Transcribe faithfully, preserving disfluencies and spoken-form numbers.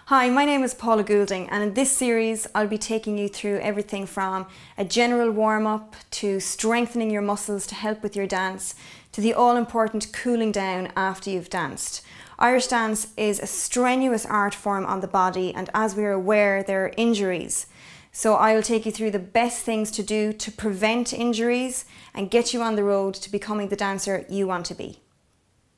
Hi, my name is Paula Goulding, and in this series I'll be taking you through everything from a general warm-up to strengthening your muscles to help with your dance to the all-important cooling down after you've danced. Irish dance is a strenuous art form on the body, and as we are aware, there are injuries. So I will take you through the best things to do to prevent injuries and get you on the road to becoming the dancer you want to be.